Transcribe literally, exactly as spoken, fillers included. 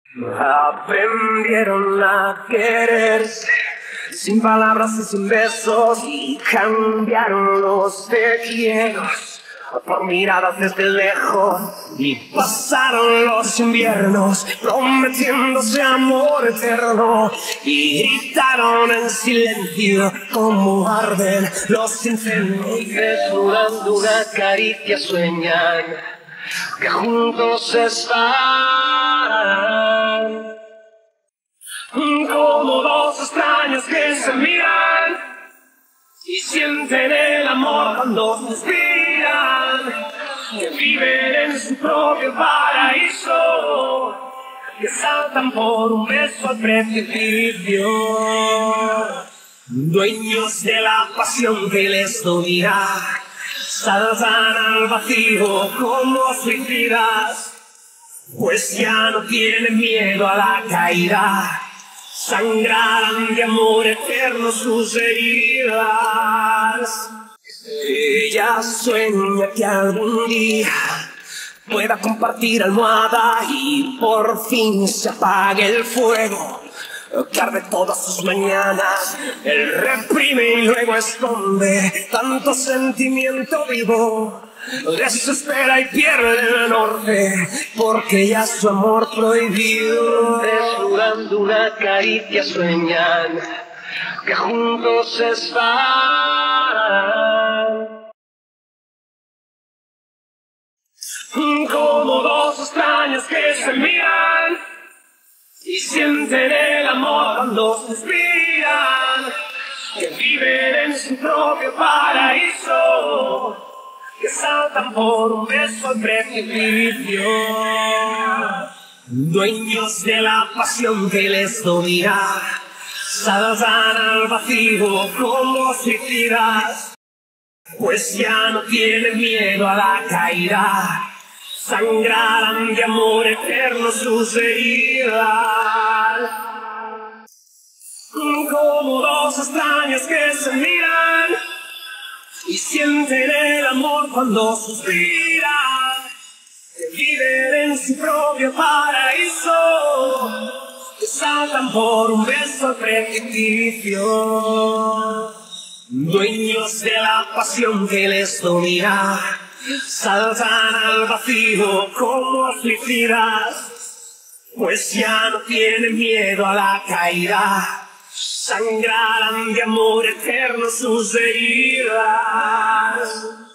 Aprendieron a quererse sin palabras y sin besos, y cambiaron los te quiero por miradas desde lejos, y pasaron los inviernos prometiéndose amor eterno, y gritaron en silencio como arden los incendios, y desnudando una caricia sueñan que juntos están como dos extraños que se miran y sienten el amor cuando suspiran, que viven en su propio paraíso, que saltan por un beso al precipicio, dueños de la pasión que les domina, saltan al vacío como suicidas, pues ya no tienen miedo a la caída. Sangrarán de amor eterno sus heridas. Ella sueña que algún día pueda compartir almohada y por fin se apague el fuego que arde todas sus mañanas. Él reprime y luego esconde tanto sentimiento vivo. Desespera y pierde el norte porque ya su amor prohibido. Desnudando una caricia sueñan que juntos están como dos extraños que se miran y sienten el amor cuando suspiran, que viven en su propio paraíso, que saltan por un beso al precipicio, dueños de la pasión que les domina, saltan al vacío como suicidas, pues ya no tienen miedo a la caída. Sangrarán de amor eterno sus heridas, como dos extraños que se miran y sienten el amor cuando suspiran, que viven en su propio paraíso, que saltan por un beso al precipicio, dueños de la pasión que les domina, saltan al vacío como suicidas, pues ya no tienen miedo a la caída. Sangrarán de amor eterno sus heridas.